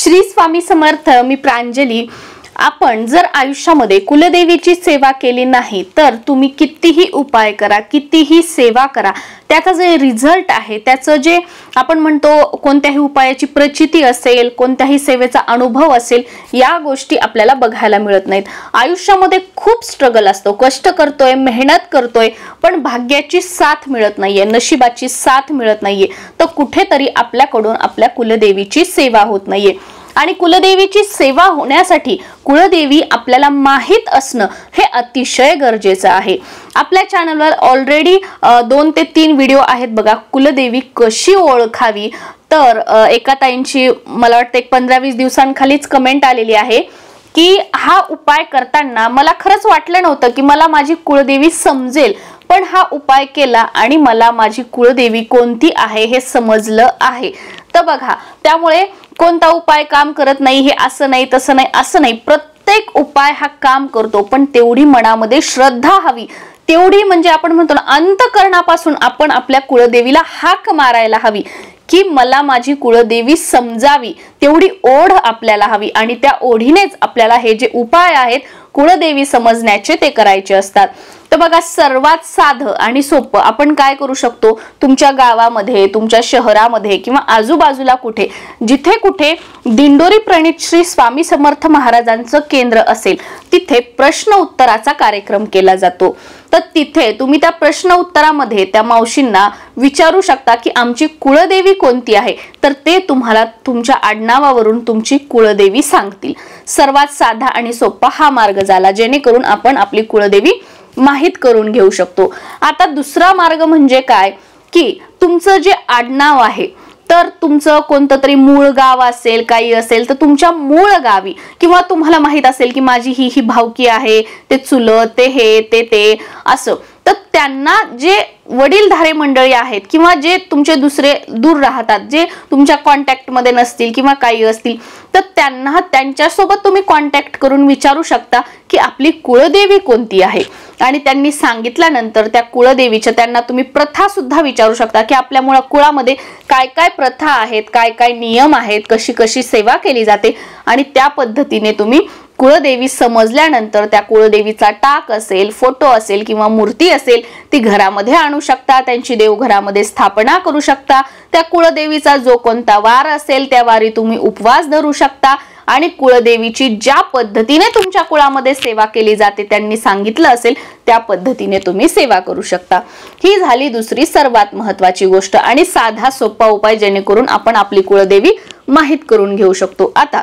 श्री स्वामी समर्थ. मी प्रांजली. आपण जर आयुष्यामध्ये कुलदेवीची सेवा केली नाही तर तुम्ही कितीही उपाय करा, कितीही सेवा करा, त्याचा जे रिझल्ट आहे, त्याचं जे आपण म्हणतो कोणत्याही उपायाची प्रचिती असेल, कोणत्याही सेवेचा अनुभव असेल, या गोष्टी आपल्याला बघायला मिळत नाहीत. आयुष्यामध्ये खूप स्ट्रगल असतो, कष्ट करतोय, मेहनत करतोय, पण भाग्याची साथ मिळत नाहीये, नशिबाची साथ मिळत नाहीये, तर कुठेतरी आपल्याकडून आपल्या कुलदेवीची सेवा होत नाहीये. आणि कुलदेवीची सेवा होण्यासाठी कुलदेवी आपल्याला माहित असणं हे अतिशय गरजेचं आहे. आपल्या चॅनलवर ऑलरेडी 2 ते 3 व्हिडिओ आहेत बघा, कुलदेवी कशी ओळखावी. तर एका ताईंची मला वाटतं 15-20 दिवसांखालीच कमेंट आलेली आहे की हा उपाय करताना मला खरंच वाटलं नव्हतं की मला माझी कुलदेवी समजेल, पण हा उपाय केला आणि मला माझी कुलदेवी कोणती आहे हे समजलं आहे. तर बघा, त्यामुळे कोणता उपाय काम करत नाही हे असं नाही, तसं नाही, असं नाही. प्रत्येक उपाय हा काम करतो, पण तेवढी मनामध्ये श्रद्धा हवी, तेवढी म्हणजे आपण म्हणतो ना अंतःकरणापासून आपण आपल्या कुलदेवीला हाक मारायला हवी की मला माझी कुलदेवी समजावी, तेवढी ओढ आपल्याला हवी. आणि त्या ओढीनेच आपल्याला हे जे उपाय आहेत कुलदेवी समजण्याचे ते करायचे असतात. तर बघा, सर्वात साधं आणि सोपं आपण काय करू शकतो, तुमच्या गावामध्ये, तुमच्या शहरामध्ये किंवा आजूबाजूला कुठे जिथे कुठे दिंडोरी प्रणित श्री स्वामी समर्थ महाराजांचं केंद्र असेल, तिथे प्रश्न उत्तराचा कार्यक्रम केला जातो. तर तिथे तुम्ही त्या प्रश्न उत्तरामध्ये त्या मावशींना विचारू शकता की आमची कुलदेवी कोणती आहे, तर ते तुम्हाला तुमच्या आडनावावरून तुमची कुलदेवी सांगतील. सर्वात साधा आणि सोपा हा मार्ग झाला, जेणेकरून आपण आपली कुलदेवी माहित करून घेऊ शकतो. आता दुसरा मार्ग म्हणजे काय की तुमचं जे आडनाव आहे, तर तुमचं कोणतं तरी मूळ गाव असेल, काही असेल, तर तुमच्या मूळ गावी किंवा तुम्हाला माहित असेल की माझी ही भावकी आहे, ते चुलत, ते हे ते असं, तर त्यांना जे वडीलधारे मंडळी आहेत किंवा जे तुमचे दुसरे दूर राहतात, जे तुमच्या कॉन्टॅक्ट मध्ये नसतील किंवा काही असतील, तर त्यांना त्यांच्यासोबत तुम्ही कॉन्टॅक्ट करून विचारू शकता की आपली कुलदेवी कोणती आहे. आणि त्यांनी सांगितल्यानंतर त्या कुलदेवीच्या त्यांना तुम्ही प्रथा सुद्धा विचारू शकता की आपल्या कुळामध्ये काय काय प्रथा आहेत, काय काय नियम आहेत, कशी कशी सेवा केली जाते. आणि त्या पद्धतीने तुम्ही कुलदेवी समजल्यानंतर त्या कुलदेवीचा टाक असेल, फोटो असेल किंवा मूर्ती असेल, ती घरामध्ये आणू शकता, त्यांची देवघरामध्ये स्थापना करू शकता. त्या कुलदेवीचा जो कोणता वार असेल त्या वारी तुम्ही उपवास धरू शकता आणि कुलदेवीची ज्या पद्धतीने तुमच्या कुळामध्ये सेवा केली जाते त्यांनी सांगितलं असेल त्या पद्धतीने तुम्ही सेवा करू शकता. ही झाली दुसरी सर्वात महत्त्वाची गोष्ट आणि साधा सोपा उपाय, जेणेकरून आपण आपली कुलदेवी माहित करून घेऊ शकतो. आता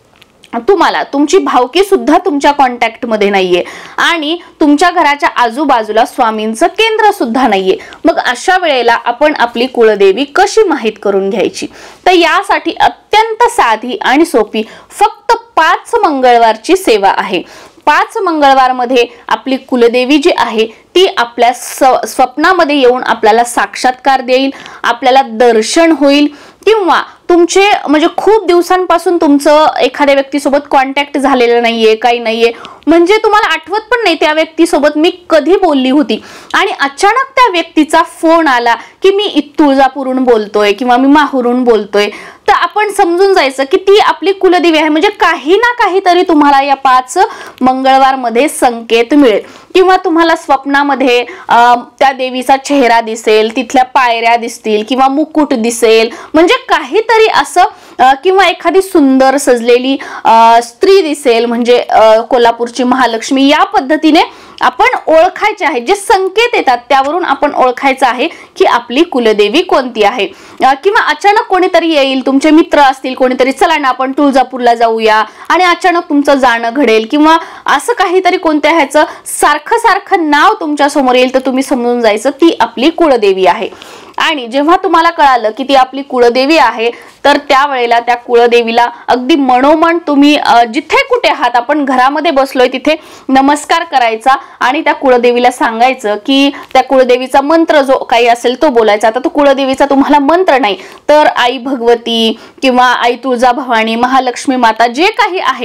तुम्हाला तुमची भावकी सुद्धा तुमच्या कॉन्टॅक्ट मध्ये नाहीये आणि तुमच्या घराच्या आजूबाजूला स्वामींचं केंद्र सुद्धा नाहीये, मग अशा वेळेला आपण आपली कुलदेवी कशी माहित करून घ्यायची. तर यासाठी अत्यंत साधी आणि सोपी फक्त 5 मंगळवारची सेवा आहे. 5 मंगळवार मध्ये आपली कुलदेवी जी आहे ती आपल्या स्वप्नामध्ये येऊन आपल्याला साक्षात्कार देईल, आपल्याला दर्शन होईल. किंवा तुमचे म्हणजे खूप दिवसांपासून तुमचं एखाद्या व्यक्तीसोबत कॉन्टॅक्ट झालेलं नाहीये, काही नाहीये, म्हणजे तुम्हाला आठवत पण नाही त्या व्यक्तीसोबत मी कधी बोलली होती, आणि अचानक त्या व्यक्तीचा फोन आला की मी तुळजापूरहून बोलतोय किंवा मी माहूरहून बोलतोय, तर आपण समजून जायचं की ती आपली कुलदेवी आहे. म्हणजे काही ना काहीतरी तुम्हाला या 5 मंगळवार मध्ये संकेत मिळेल. किंवा तुम्हाला स्वप्नामध्ये त्या देवीचा चेहरा दिसेल, तिथल्या पायऱ्या दिसतील किंवा मुकुट दिसेल, म्हणजे काहीतरी असं, किंवा एखादी सुंदर सजलेली स्त्री दिसेल, म्हणजे कोल्हापूरची महालक्ष्मी. या पद्धतीने आपण ओळखायचे आहे, जे संकेत येतात त्यावरून आपण ओळखायचं आहे की आपली कुलदेवी कोणती आहे. किंवा अचानक कोणीतरी येईल, तुमचे मित्र असतील कोणीतरी, चला ना आपण तुळजापूरला जाऊया, आणि अचानक तुमचं जाणं घडेल किंवा असं काहीतरी कोणत्या ह्याचं सारखं सारखं नाव तुमच्या समोर येईल, तर तुम्ही समजून जायचं ती आपली कुलदेवी आहे. आणि जेव्हा तुम्हाला कळालं की ती आपली कुलदेवी आहे, तर त्यावेळेला त्या कुलदेवीला अगदी मनोमन तुम्ही जिथे कुठे आहात, आपण घरामध्ये बसलोय तिथे नमस्कार करायचा आणि त्या कुलदेवीला सांगायचं की त्या कुलदेवीचा मंत्र जो काही असेल तो बोलायचा. आता तो कुलदेवीचा तुम्हाला मंत्र नाही तर आई भगवती किंवा आई तुळजाभवानी, महालक्ष्मी माता, जे काही आहे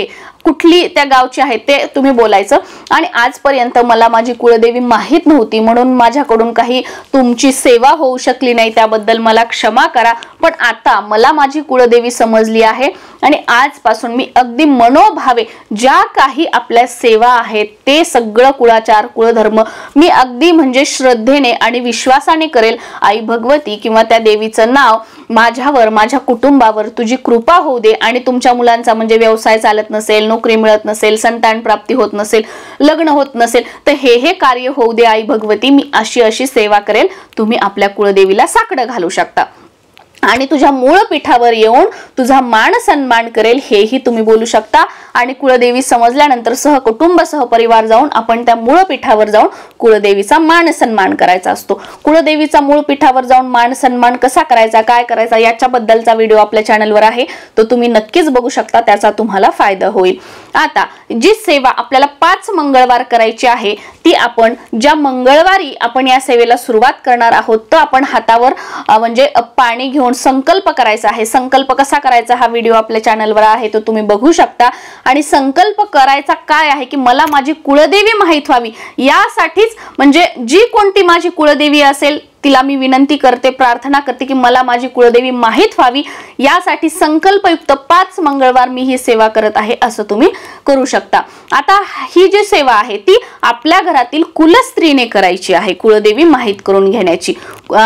कुठली त्या गावची आहे ते तुम्ही बोलायचं. आणि आजपर्यंत मला माझी कुळदेवी माहित नव्हती, म्हणून माझ्याकडून काही तुमची सेवा होऊ शकली नाही, त्याबद्दल मला क्षमा करा. पण आता मला माझी कुळदेवी समजली आहे आणि आजपासून मी अगदी मनोभावे ज्या काही आपल्या सेवा आहेत ते सगळं कुळाचार कुळधर्म मी अगदी म्हणजे श्रद्धेने आणि विश्वासाने करेल. आई भगवती किंवा त्या देवीचं नाव माझ्यावर, माझ्या कुटुंबावर तुझी कृपा होऊ दे. आणि तुमच्या मुलांचा म्हणजे व्यवसाय चालत नसेल, नोकरी मिळत नसेल, संतान प्राप्ती होत नसेल, लग्न होत नसेल, तर हे कार्य होऊ दे आई भगवती, मी अशी सेवा करेल. तुम्ही आपल्या कुळदेवीला साकडं घालू शकता आणि तुझ्या मूळ पीठावर येऊन तुझा मान सन्मान करेल हेही तुम्ही बोलू शकता. आणि कुळदेवी समजल्यानंतर सहकुटुंब सहपरिवार जाऊन आपण त्या मूळ पीठावर जाऊन कुळदेवीचा मान सन्मान करायचा असतो. कुळदेवीचा मूळ पीठावर जाऊन मान सन्मान कसा करायचा, काय करायचा याच्याबद्दलचा व्हिडिओ आपल्या चॅनलवर आहे, तो तुम्ही नक्कीच बघू शकता, त्याचा तुम्हाला फायदा होईल. आता जी सेवा आपल्याला 5 मंगळवार करायची आहे ती आपण ज्या मंगळवारी आपण या सेवेला सुरुवात करणार आहोत तर आपण हातावर म्हणजे पाणी घेऊन संकल्प करायचा आहे. संकल्प कसा करायचा हा व्हिडिओ आपल्या चॅनलवर आहे, तो तुम्ही बघू शकता. आणि संकल्प करायचा काय आहे की मला माझी कुळदेवी माहित व्हावी यासाठीच, म्हणजे जी कोणती माझी कुळदेवी असेल तिला मी विनंती करते, प्रार्थना करते की मला माझी कुळदेवी माहित व्हावी, यासाठी संकल्पयुक्त 5 मंगळवार मी ही सेवा करत आहे असं तुम्ही करू शकता. आता ही जी सेवा आहे ती आपल्या घरातील कुलस्त्रीने करायची आहे, कुळदेवी माहित करून घेण्याची.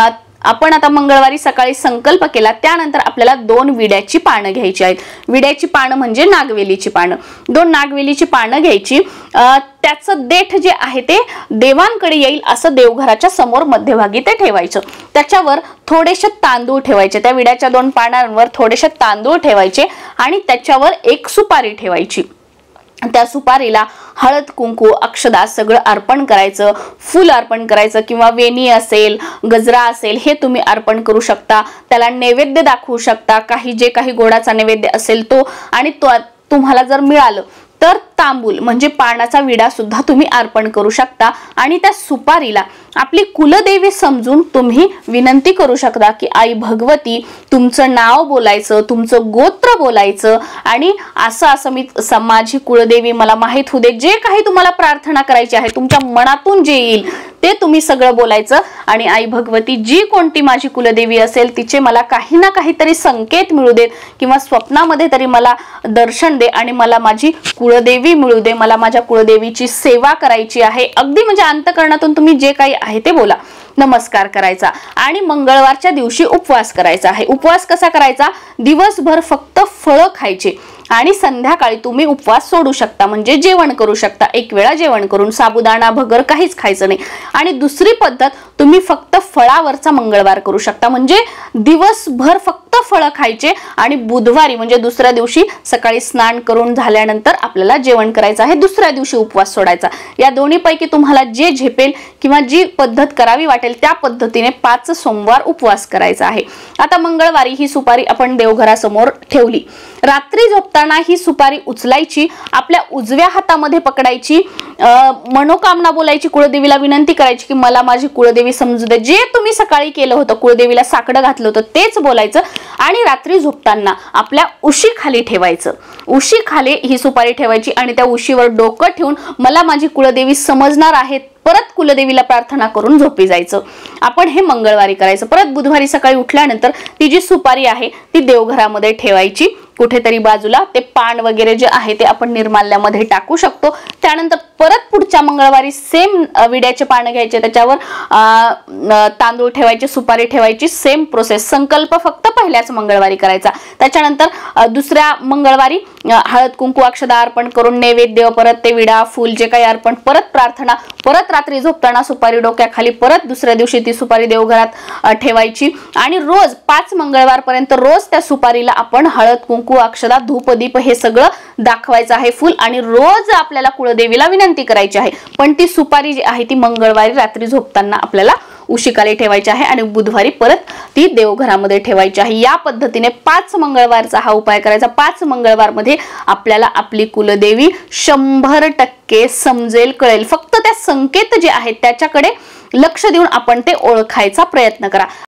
आपण आता मंगळवारी सकाळी संकल्प केला, त्यानंतर आपल्याला 2 विड्याची पानं घ्यायची आहेत. विड्याची पानं म्हणजे नागवेलीची पानं. 2 नागवेलीची पानं घ्यायची. त्याचं देठ जे आहे ते देवांकडे येईल असं देवघराच्या समोर मध्यभागी ते ठेवायचं. त्याच्यावर थोडेसे तांदूळ ठेवायचे, त्या विड्याच्या 2 पानांवर थोडेसे तांदूळ ठेवायचे आणि त्याच्यावर एक सुपारी ठेवायची. त्या सुपारीला हळद कुंकू अक्षदा सगळं अर्पण करायचं, फूल अर्पण करायचं किंवा वेणी असेल, गजरा असेल हे तुम्ही अर्पण करू शकता. त्याला नैवेद्य दाखवू शकता, काही जे काही गोडाचा नैवेद्य असेल तो. आणि तुम्हाला जर मिळालं तर तांबूल म्हणजे पानाचा विडा सुद्धा तुम्ही अर्पण करू शकता. आणि त्या सुपारीला आपली कुलदेवी समजून तुम्ही विनंती करू शकता की आई भगवती तुमचं नाव बोलायचं, तुमचं गोत्र बोलायचं आणि असं मी माझी कुळदेवी मला माहित होऊ दे. जे काही तुम्हाला प्रार्थना करायची आहे तुमच्या मनातून जे येईल ते तुम्ही सगळं बोलायचं. आणि आई भगवती जी कोणती माझी कुलदेवी असेल तिचे मला काही ना काहीतरी संकेत मिळू देत किंवा स्वप्नामध्ये तरी मला दर्शन दे आणि मला माझी कुळदेवी मिळू दे. मला माझ्या कुळदेवीची सेवा करायची आहे. अगदी म्हणजे अंतःकरणातून तुम्ही जे काही आहे ते बोला. नमस्कार करायचा आणि मंगळवारच्या दिवशी उपवास करायचा आहे. उपवास कसा करायचा, दिवसभर फक्त फळं खायचे आणि संध्याकाळी तुम्ही उपवास सोडू शकता, म्हणजे जेवण करू शकता. एक वेळा जेवण करून साबुदाणा भगर काहीच खायचं नाही. आणि दुसरी पद्धत तुम्ही फक्त फळावरचा मंगळवार करू शकता, म्हणजे दिवसभर फक्त फळं खायचे आणि बुधवारी म्हणजे दुसऱ्या दिवशी सकाळी स्नान करून झाल्यानंतर आपल्याला जेवण करायचं आहे, दुसऱ्या दिवशी उपवास सोडायचा. या दोन्हीपैकी तुम्हाला जे झेपेल किंवा जी पद्धत करावी वाटेल त्या पद्धतीने 5 सोमवार उपवास करायचा आहे. आता मंगळवारी ही सुपारी आपण देवघरासमोर ठेवली. रात्री झोपताना ही सुपारी उचलायची, आपल्या उजव्या हातामध्ये पकडायची, मनोकामना बोलायची, कुळदेवीला विनंती करायची की मला माझी कुळदेवी समजू दे. जे तुम्ही सकाळी केलं होतं, कुळदेवीला साकडं घातलं होतं तेच बोलायचं. आणि रात्री झोपताना आपल्या उशीखाली ठेवायचं. उशीखाली ही सुपारी ठेवायची आणि त्या उशीवर डोकं ठेवून मला माझी कुळदेवी समजणार आहे परत कुलदेवीला प्रार्थना करून झोपी जायचं. आपण हे मंगळवारी करायचं. परत बुधवारी सकाळी उठल्यानंतर ती जी सुपारी आहे ती देवघरामध्ये ठेवायची कुठेतरी बाजूला. ते पान वगैरे जे आहे ते आपण निर्माल्यामध्ये टाकू शकतो. त्यानंतर परत पुढच्या मंगळवारी सेम विड्याचे पान घ्यायचे, त्याच्यावर तांदूळ ठेवायचे, सुपारी ठेवायची, सेम प्रोसेस. संकल्प फक्त पहिल्याच मंगळवारी करायचा. त्याच्यानंतर दुसऱ्या मंगळवारी हळद कुंकू अक्षदा अर्पण करून नैवेद्य, परत ते विडा फूल जे काही अर्पण, परत प्रार्थना, परत रात्री झोपताना सुपारी डोक्याखाली, परत दुसऱ्या दिवशी ती सुपारी देवघरात ठेवायची. आणि रोज 5 मंगळवार पर्यंत रोज त्या सुपारीला आपण हळद कुंकू अक्षदा धूप दीप हे सगळं दाखवायचं आहे, फुल. आणि रोज आपल्याला कुळदेवीला विनंती करायची आहे. पण ती सुपारी जी आहे ती मंगळवारी रात्री झोपताना आपल्याला उशिकाली ठेवायची आहे आणि बुधवारी परत ती देवघरामध्ये ठेवायची आहे. या पद्धतीने 5 मंगळवारचा हा उपाय करायचा. 5 मंगळवार मध्ये आपल्याला आपली कुलदेवी 100% समजेल, कळेल. फक्त त्या संकेत जे आहेत त्याच्याकडे लक्ष देऊन आपण ते ओळखायचा प्रयत्न करा.